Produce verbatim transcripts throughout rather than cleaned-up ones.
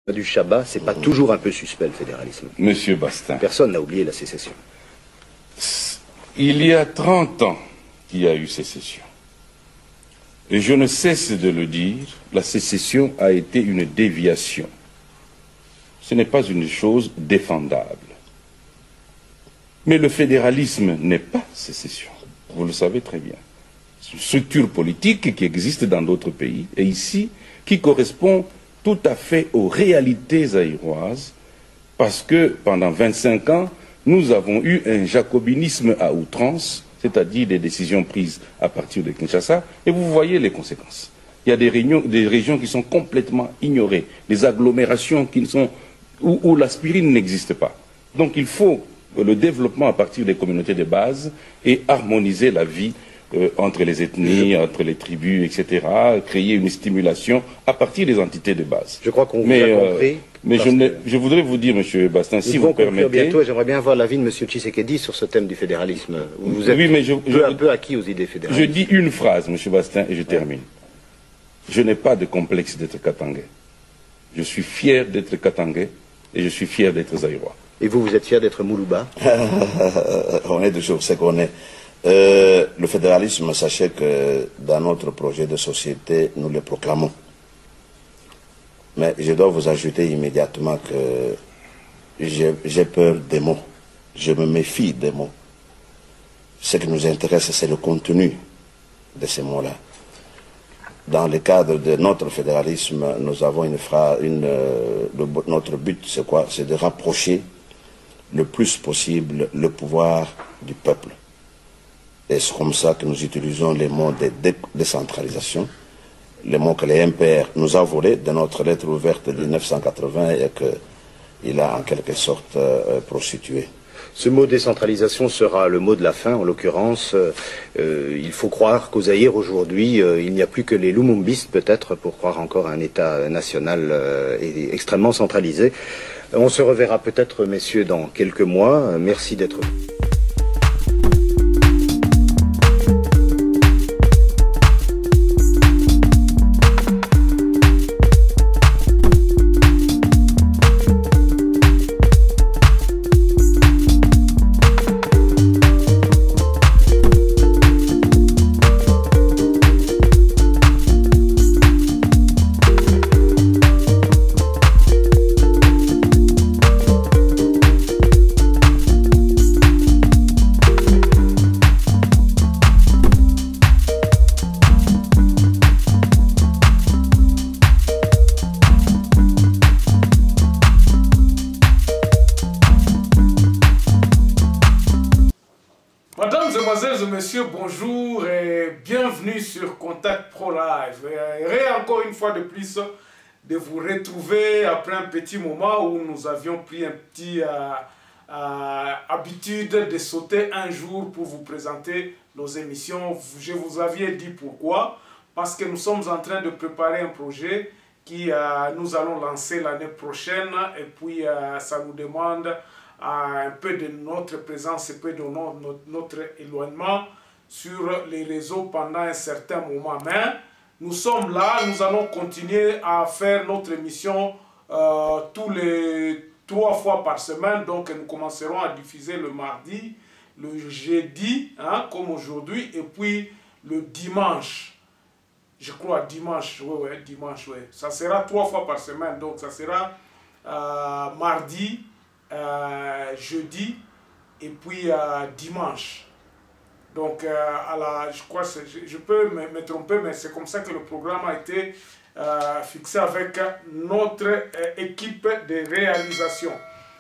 du Chabat, c'est pas toujours un peu suspect le fédéralisme. Monsieur Bastin. Personne n'a oublié la sécession. Il y a trente ans qu'il y a eu sécession. Et je ne cesse de le dire, la sécession a été une déviation. Ce n'est pas une chose défendable. Mais le fédéralisme n'est pas sécession. Vous le savez très bien. C'est une structure politique qui existe dans d'autres pays, et ici, qui correspond tout à fait aux réalités zaïroises, parce que pendant vingt-cinq ans, nous avons eu un jacobinisme à outrance, c'est-à-dire des décisions prises à partir de Kinshasa, et vous voyez les conséquences. Il y a des, réunions, des régions qui sont complètement ignorées, des agglomérations qui sont, où, où l'aspirine n'existe pas. Donc il faut le développement à partir des communautés de base et harmoniser la vie euh, entre les ethnies, je... entre les tribus, et cetera, créer une stimulation à partir des entités de base. Je crois qu'on vous mais, a compris. Euh, mais je, ne, je voudrais vous dire, Monsieur Bastin, si vous permettez... bientôt, j'aimerais bien voir l'avis de Monsieur Tshisekedi sur ce thème du fédéralisme. Vous êtes oui, mais je, peu je, à peu acquis aux idées fédéralistes. Je dis une phrase, Monsieur Bastin, et je termine. Je n'ai pas de complexe d'être katangais. Je suis fier d'être katangais et je suis fier d'être zaïrois. Et vous, vous êtes fier d'être Moulouba? On est toujours ce qu'on est. Euh, le fédéralisme, sachez que dans notre projet de société, nous le proclamons. Mais je dois vous ajouter immédiatement que j'ai peur des mots. Je me méfie des mots. Ce qui nous intéresse, c'est le contenu de ces mots-là. Dans le cadre de notre fédéralisme, nous avons une phrase, une, euh, le, notre but, c'est quoi? C'est de rapprocher le plus possible le pouvoir du peuple. Et c'est comme ça que nous utilisons les mots de dé décentralisation, les mots que les M P R nous a volés de notre lettre ouverte de mille neuf cent quatre-vingts et qu'il a en quelque sorte euh, prostitué. Ce mot décentralisation sera le mot de la fin, en l'occurrence. Euh, il faut croire qu'au Zaïre, aujourd'hui, euh, il n'y a plus que les Lumumbistes, peut-être, pour croire encore à un État national euh, et extrêmement centralisé. On se reverra peut-être, messieurs, dans quelques mois. Merci d'être venus. Messieurs, bonjour et bienvenue sur Contact Pro Live. Et encore une fois de plus de vous retrouver après un petit moment où nous avions pris un petit euh, euh, habitude de sauter un jour pour vous présenter nos émissions. Je vous avais dit pourquoi. Parce que nous sommes en train de préparer un projet qui euh, nous allons lancer l'année prochaine et puis euh, ça nous demande un peu de notre présence, un peu de notre, notre éloignement sur les réseaux pendant un certain moment. Mais nous sommes là, nous allons continuer à faire notre émission euh, tous les trois fois par semaine. Donc nous commencerons à diffuser le mardi, le jeudi, hein, comme aujourd'hui, et puis le dimanche. Je crois dimanche, oui, oui, dimanche, oui. Ça sera trois fois par semaine, donc ça sera euh, mardi, Euh, jeudi et puis euh, dimanche. Donc, euh, à la, je crois, je, je peux me, me tromper, mais c'est comme ça que le programme a été euh, fixé avec notre euh, équipe de réalisation.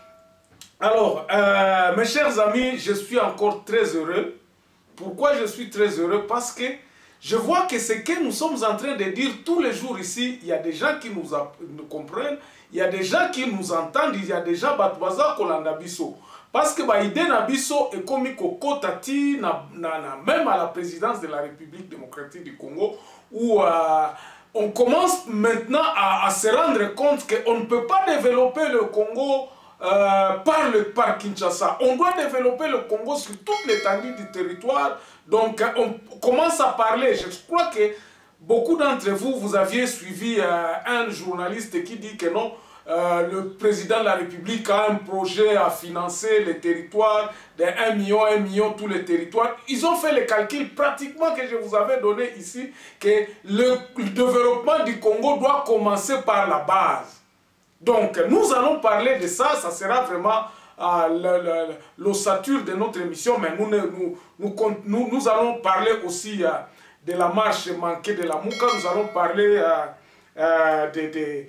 Alors, euh, mes chers amis, je suis encore très heureux. Pourquoi je suis très heureux? Parce que je vois que ce que nous sommes en train de dire tous les jours ici, il y a des gens qui nous, nous comprennent, il y a des gens qui nous entendent, il y a des gens qui nous parce que l'idée Nabiso est comme Kokotati, même à la présidence de la République démocratique du Congo, où euh, on commence maintenant à, à se rendre compte qu'on ne peut pas développer le Congo euh, par, le, par Kinshasa. On doit développer le Congo sur toute l'étendue du territoire. Donc on commence à parler. Je crois que beaucoup d'entre vous, vous aviez suivi euh, un journaliste qui dit que non, euh, le président de la République a un projet à financer les territoires de un million, un million, tous les territoires. Ils ont fait les calculs pratiquement que je vous avais donné ici, que le, le développement du Congo doit commencer par la base. Donc, nous allons parler de ça, ça sera vraiment euh, l'ossature de notre émission, mais nous, nous, nous, nous, nous allons parler aussi euh, de la marche manquée de la Mouka, nous allons parler euh, euh, de, de,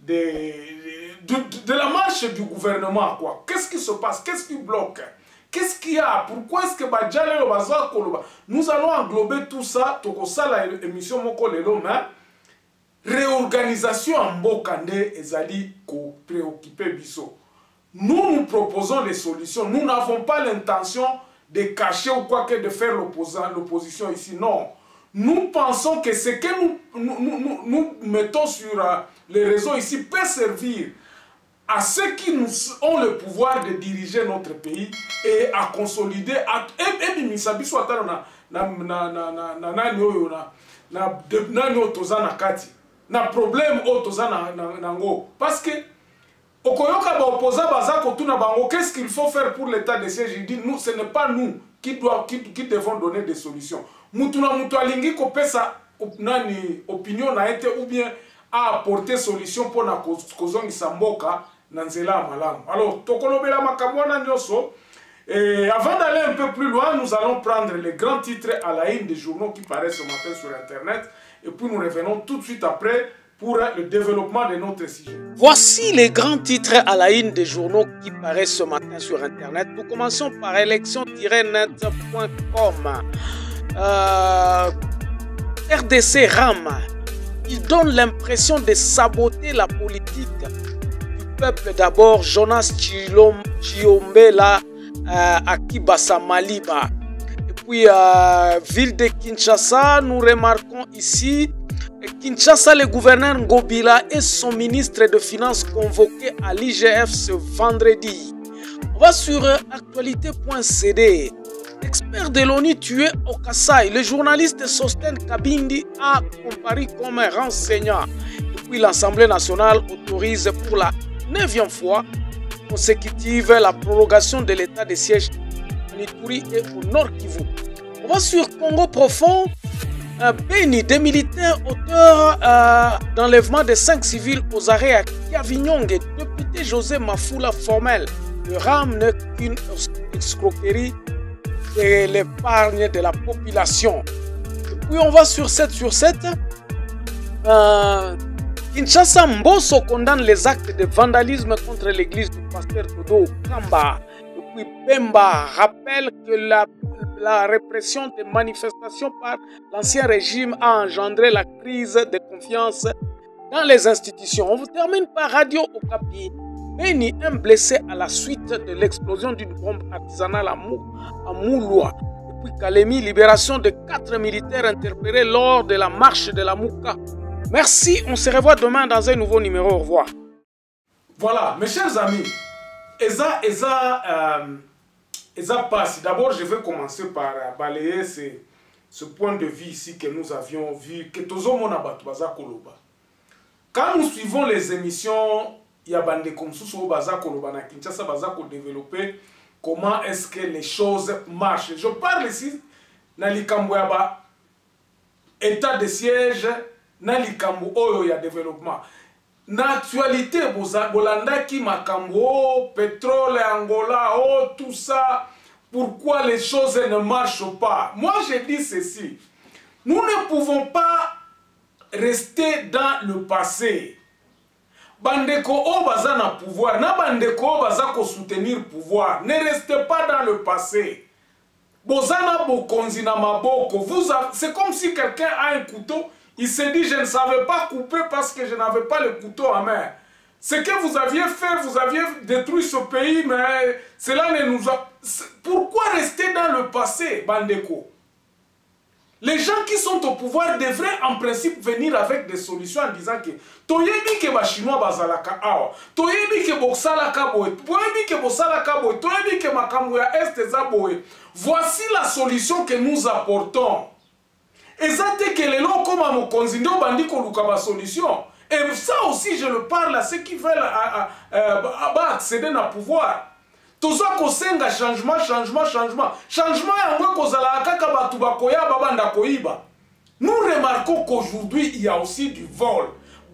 de, de, de, de la marche du gouvernement. Qu'est-ce qui se passe? Qu'est-ce qui bloque? Qu'est-ce qu'il y a? Pourquoi est-ce que Badjale le Bazar Koloba? Nous allons englober tout ça, Tokosa la émission Moko Lelo, mais réorganisation en Bokande ezali ko préoccuper biso. Nous nous proposons des solutions. Nous n'avons pas l'intention de cacher ou quoi que de faire l'opposition ici. Non. Nous pensons que ce que nous, nous, nous, nous mettons sur uh, les réseaux ici peut servir à ceux qui nous ont le pouvoir de diriger notre pays et à consolider à, et, et, misabi soit na na na na na na na na na na kati na problème autoza na nango parce que okoyoka ba opposant bazako tuna bango qu'est-ce qu'il faut faire pour l'état de siège? Il dit nous ce n'est pas nous qui doit qui, qui devons donner des solutions. Mutuna mutu alingi ko pesa nani opinion na été ou bien à apporter solution pour na kozongi samboka na nzela malamu. Alors tokolobela makamwana nyoso. Et avant d'aller un peu plus loin, nous allons prendre les grands titres à la une des journaux qui paraissent ce matin sur Internet. Et puis nous revenons tout de suite après pour le développement de notre sujet. Voici les grands titres à la une des journaux qui paraissent ce matin sur Internet. Nous commençons par élection tiret net point com. Euh, R D C RAM. Il donne l'impression de saboter la politique du peuple d'abord. Jonas Chiombela euh, Akibasa Maliba. Puis, euh, ville de Kinshasa, nous remarquons ici, Kinshasa, le gouverneur Ngobila et son ministre de Finances convoqués à l'I G F ce vendredi. On va sur actualité point c d. Expert de l'ONU tué au Kasaï, le journaliste Sosten Kabindi a comparu comme renseignant. Et puis, l'Assemblée nationale autorise pour la neuvième fois consécutive la prorogation de l'état de siège en Ituri et au Nord Kivu. On va sur Congo profond. Euh, Béni, des militaires auteurs euh, d'enlèvement de cinq civils aux arrêts à Kiavinyong. Député José Mafoula formel. Le RAM n'est qu'une escroquerie et l'épargne de la population. Et puis on va sur sept sur sept. Euh, Kinshasa Mbosso condamne les actes de vandalisme contre l'église du pasteur Dodo Kamba. Et puis Bemba rappelle que la, la répression des manifestations par l'ancien régime a engendré la crise de confiance dans les institutions. On vous termine par Radio Okapi. Béni, un blessé à la suite de l'explosion d'une bombe artisanale à, Mou, à Mouloua. Et puis Kalemi, libération de quatre militaires interpellés lors de la marche de la Mouka. Merci, on se revoit demain dans un nouveau numéro. Au revoir. Voilà, mes chers amis, Eza, Eza, euh, Eza passe. D'abord, je vais commencer par balayer ce, ce point de vue ici que nous avions vu, que Tozo Monabatu Baza Koloba. Quand nous suivons les émissions, il y a bande comme ça au Baza Koloba, na Kinshasa Baza Koloba développer comment est-ce que les choses marchent. Je parle ici, na Likambouaba, état de siège, na likambo oyo ya développement. Na actualité, bolanda ki makambo, pétrole, Angola, oh tout ça, pourquoi les choses ne marchent pas? Moi je dis ceci, nous ne pouvons pas rester dans le passé. Bandeko o baza na pouvoir, na bandeko o baza ko soutenir pouvoir, ne restez pas dans le passé. Bozana bokonzi na maboko, c'est comme si quelqu'un a un couteau. Il s'est dit, je ne savais pas couper parce que je n'avais pas le couteau en main. Ce que vous aviez fait, vous aviez détruit ce pays, mais cela ne nous a... Pourquoi rester dans le passé, Bandeko? Les gens qui sont au pouvoir devraient en principe venir avec des solutions en disant que Toyebi ke ba chinois bazalaka awa, Toyebi ke bosalaka boye, Toyebi ke bosalaka boye, Toyebi ke makambo ya est za boye. Voici la solution que nous apportons. Ezate que les gens comme à Mokonzindo bandi ko luka ba solution. Et ça aussi, je le parle à ceux qui veulent à, à, à, à accéder au pouvoir. Tout ça, c'est un changement, changement, changement. Changement, nous remarquons qu'aujourd'hui, il y a aussi du vol.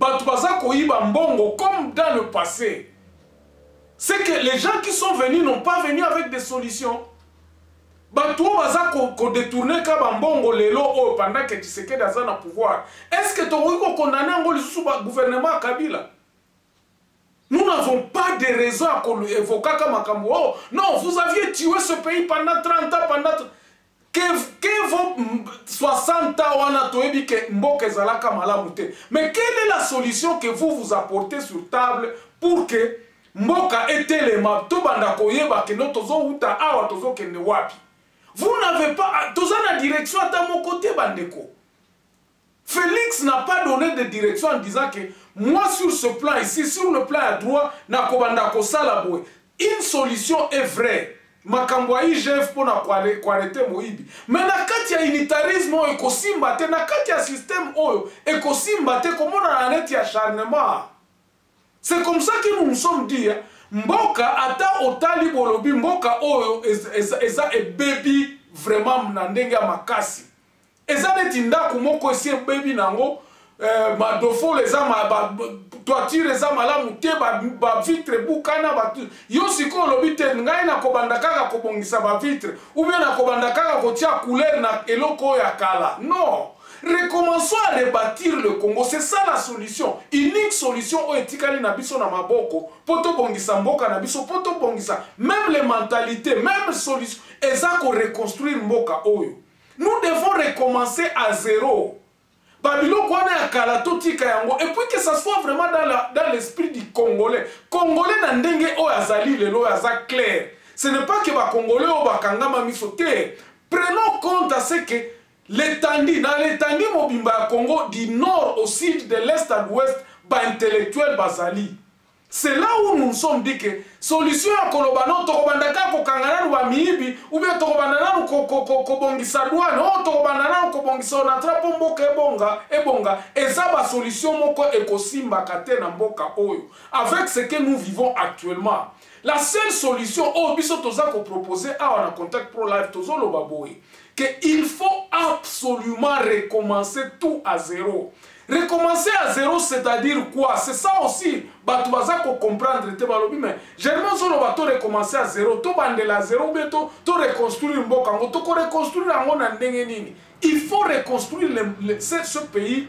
Comme dans le passé. C'est que les gens qui sont venus n'ont pas venu avec des solutions. Bato baza ko détourner kabambongo lelo pendant que Tshisekedi a na pouvoir. Est-ce que tu as condamné le gouvernement Kabila? Nous n'avons pas de raison à évoquer comme oh, non, vous aviez tué ce pays pendant trente ans, pendant que que vos soixante ans on a toebi que mboke zalaka malamute. Mais quelle est la solution que vous vous apportez sur table pour que mboka était les map to banda koyeba que notre zo uta awa tozo kende wapi? Vous n'avez pas... Tous en la direction à mon côté, Bandeko. Félix n'a pas donné de direction en disant que moi, sur ce plan ici, sur le plan à droite, une solution est vraie. Makambwai Jeff pour arrêter Moïbi. Mais il y a unitarisme, il y a un système, il y a un système, comment on a un acharnement. C'est comme ça que nous nous sommes dit. Mboka ata otali bolobi mboka oyo eza e baby vraiment na ndenge ya makasi eza neti ndako moko esi baby nango euh, madofo leza ma ba toiture eza malamu te ba, ba vitre bukana ba yo siko lobi te ngai na kobanda kaka kobongisa ba vitre ou bien na kobanda kaka kotia couleur na eloko ya kala. Non. Recommençons à rebâtir le Congo. C'est ça la solution. Unique solution au etikali na biso na maboko. Poto bongisa mboka na biso. Poto bongisa. Même les mentalités, même solution. Et ça qu'on reconstruire mboka oyo. Nous devons recommencer à zéro. Babilo kwana ya kalato tika yango. Et puis que ça soit vraiment dans l'esprit du Congolais. Congolais na ndenge o azali lelo aza clair. Ce n'est pas que ba Congolais o bakangama misote. Prenons compte à ce que l'étendue, dans l'étendue Mobimba Congo, du nord au sud, de l'est à l'ouest, bah intellectuel Bazali. C'est là où nous nous sommes dit que solution à Kolobano, Torobandaka, Kokangana, ou Amibi, ou bien Torobandana, ou Kobongisa douane, ou Torobandana, ou Kobongisa, on attrape Mboka Ebonga, Ebonga, et ça, la solution, Moko Ekosimba Kate Namboka Oyo, avec ce que nous vivons actuellement. La seule solution, oh, biso toza ko proposer, ah, on a contact pro live, tozo lo baboui, qu'il faut absolument recommencer tout à zéro. Recommencer à zéro, c'est-à-dire quoi? C'est ça aussi. Bah, tu vas comprendre. Mais généralement, si on va recommencer à zéro, tu vas à zéro, tu vas reconstruire un bon Congo, tu vas reconstruire un bon Ndengenini. Il faut reconstruire le, le, ce, ce pays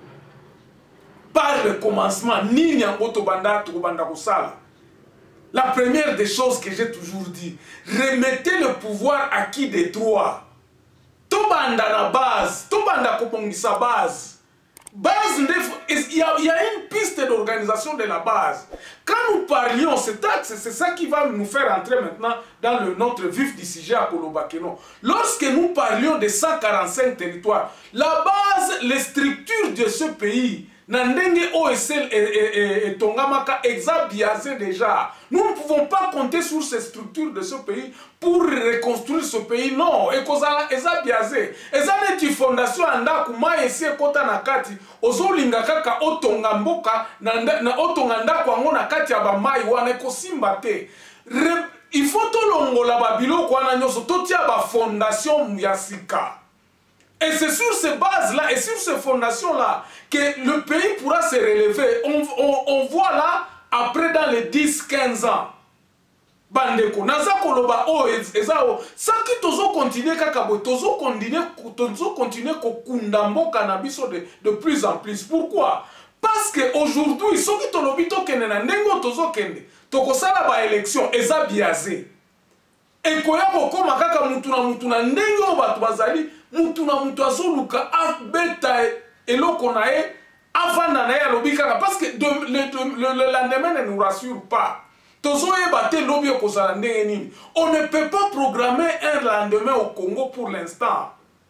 par le commencement. Ni Nyango Tobanda, Tobanda Kosala. La première des choses que j'ai toujours dit, remettez le pouvoir acquis des droits. Tobanda la base, Tobanda Kopongisa base. Base, il y, a, il y a une piste d'organisation de la base. Quand nous parlions, c'est ça qui va nous faire entrer maintenant dans le, notre vif du sujet à Kolobakeno. Lorsque nous parlions de cent quarante-cinq territoires, la base, les structures de ce pays, Nandenge O S L et Tongamaka exabiasé déjà. Nous ne pouvons pas compter sur ces structures de ce pays pour reconstruire ce pays. Non, ekozala exabiasé. Ezane ti fondation anda kuma esi ekota na kati ozolinga kaka otonga mboka na otonga ndako yango na kati ya bamai wana ekosimba te. Il faut tolongola babilo kwana nyoso totia ba fondation ya sika. Et c'est sur ces bases-là et sur ces fondations-là que le pays pourra se relever. On, on, on voit là, après dans les dix à quinze ans, Bandeko, Naza Koloba, oh, Ezao, ça qui tozo continue kakabo, tozo continue, tozo continue kokundambo cannabiso de, de plus en plus. Pourquoi? Parce qu'aujourd'hui, ceux qui tolobito kende na nengo tozo kende, toko sala ba élection, eza biazé. Et koya boko makaka mutuna mutuna nengo batu bazali, mutuna mutu azoluka abeta eloko na ye avanda na ye alobika parce que de, le, le, le, le lendemain ne nous rassure pas. Tozo ebate lobi okozala ndenge nini. On ne peut pas programmer un lendemain au Congo pour l'instant.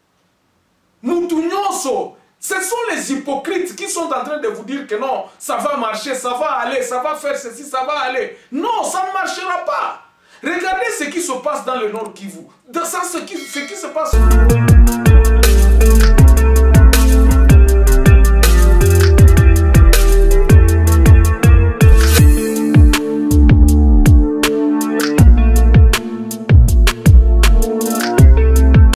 Mutu nyonso, ce sont les hypocrites qui sont en train de vous dire que non, ça va marcher, ça va aller, ça va faire ceci, ça va aller. Non, ça ne marchera pas. Regardez ce qui se passe dans le Nord Kivu. Ça, ce qui, ce qui se passe...